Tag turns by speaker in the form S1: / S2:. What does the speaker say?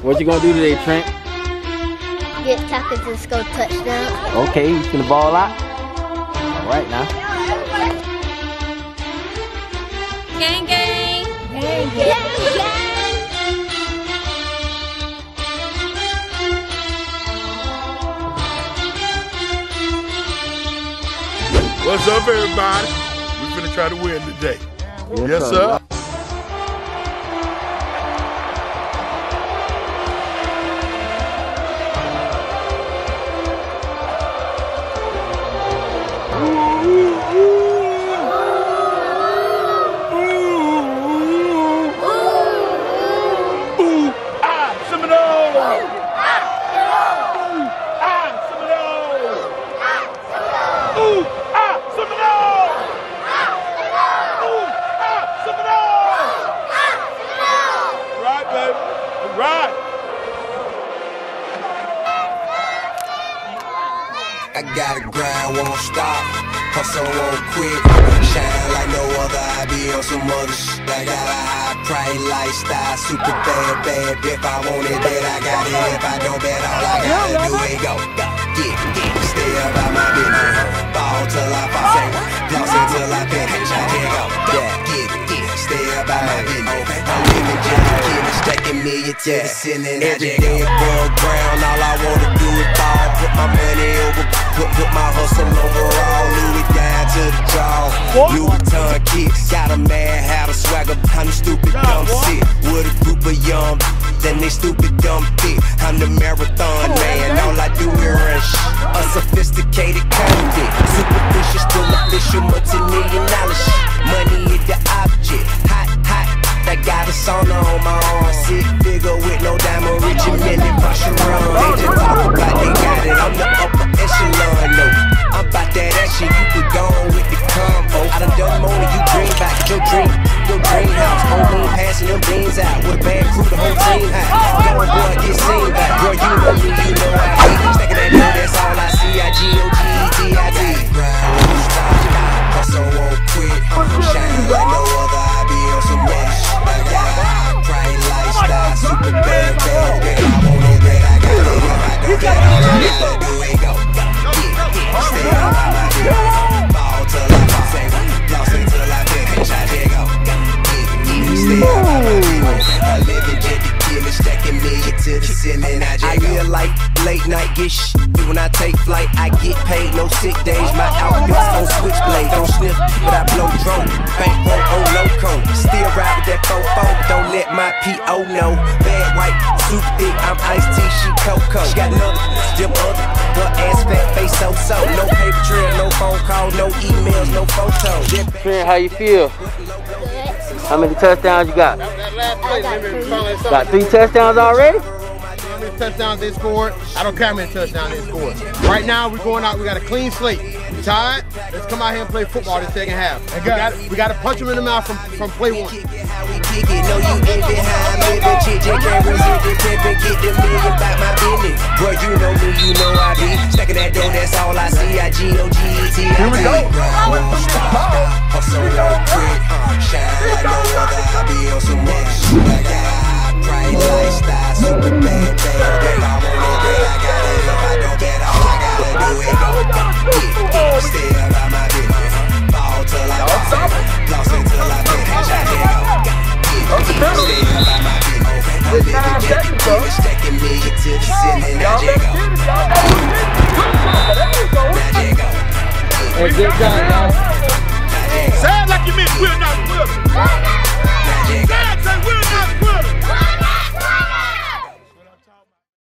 S1: What you gonna do today, Trent?
S2: Get tackled and score touchdown.
S1: Okay, he's gonna ball out. All right now.
S3: Gang, gang.
S2: Gang, gang.
S4: What's up, everybody? We're gonna try to win today. Yes, sir.
S5: I gotta grind, won't stop, hustle won't quit, shine like no other, I be on some other shit. I got a high price lifestyle, super bad, if I want it, bet I got it, if I don't bet, all I gotta do is go, stay about my business, ball till I fall, floss until I finish, I can't go, stay about my business, I'm living just stacking millions to the ceiling, every day above ground, all I wanna do is ball, put my money over, put my hustle overall, Louis down to the jaw, Louis Vuitton kicks, got a mad hat, a swagger, I'm the stupid dumb shit, with a group of young, then they stupid dumb fit, I'm the marathon man, all I do is run shit, a sophisticated convict, superficial, still official, multi-million-dollar shit, money is the object, hot, I got a sauna on my arm, sick figure with no diamond, rich and million, push around, they just talk about they got it, I'm the upper echelon, no, I'm about that action, you could go on with the combo, I done done more than you dream about, your dream house, home lean passing them beans out, with a bad crew, the whole team high, going boy, get seen back, girl, you know me, you know I hate, stacking that dough, that's all I see, I-G-O-G-E-T-I-D, hustle won't quit, shine like no other, I be on some other shit, I got a high price lifestyle, super bad, I want it, bet I got it, if I don't bet, all I gotta do is go, stay on my business, ball till I fall, floss until I finish, I just go, stay on my business, I live in jet to kill it, stacking millions to the ceiling, I just go. I live like late night, get shit, when I take flight, I get paid, no sick days, my outfits on switchblade, don't sniff, but I blow drone, bankroll, oh loco, still ride with that fofo, don't let my P.O. know, bad white, super thick, I'm iced tea, she cocoa, she got none, them other, her ass fat, face so, no paper trail, no phone call, no emails, no photos.
S1: Trent, how you feel? How many touchdowns you got? Got 3 touchdowns already?
S6: How many touchdowns they scored? I don't care how many touchdowns they scored. Right now, we're going out, we got a clean slate. We tired? Let's come out here and play football this second half. We got to punch them in the mouth from play one.
S5: Know you in behind me, but chick can't resist it, pimpin', get the million by my business. Bro, you know me, you know I be stacking that dough, that's all I see. I-G-O-G-E-T-I-D. Here we go. Hustle won't quit, shine like no other. I be on some other shit. I got a high price lifestyle, super bad, if I want it, bet I got it. If I don't bet, all I gotta do is go, stay about my business, ball till I fall, floss until I finish, I just go. Stay about my business, I live in jet to kill it, stacking millions to the ceiling, I just go.
S1: Hey, good job, y'all.
S4: Sound like you meant we're not good.